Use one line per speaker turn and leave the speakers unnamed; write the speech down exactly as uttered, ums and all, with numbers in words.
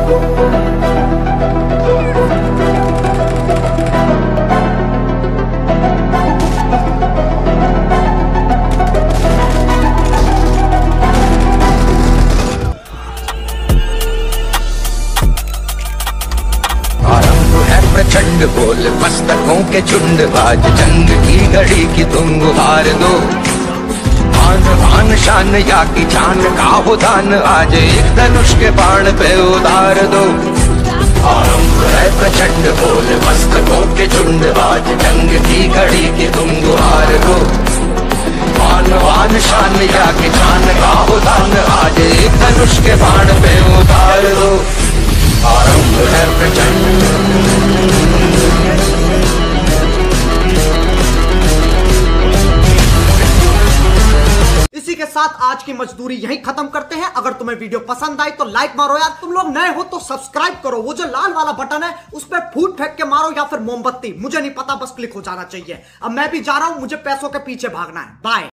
प्रचंड बोल मस्तकों के झुंड, आज जंग की घड़ी की तुम गुहार दो। आन बान शान या की जान का हो दान, आज एक धनुष के बाण पे उतार दो। आरंभ है प्रचंड बोल मस्तकों के झुंड, आज जंग की घड़ी की तुम गुहार दो। आन बान शान या की जान का हो दान, आज एक धनुष के बाण पे उतार दो। आरंभ है प्रचंड।
इसी के साथ आज की मजदूरी यहीं खत्म करते हैं। अगर तुम्हें वीडियो पसंद आई तो लाइक मारो यार, तुम लोग नए हो तो सब्सक्राइब करो, वो जो लाल वाला बटन है उस पर फूट फेंक के मारो या फिर मोमबत्ती, मुझे नहीं पता, बस क्लिक हो जाना चाहिए। अब मैं भी जा रहा हूं, मुझे पैसों के पीछे भागना है। बाय।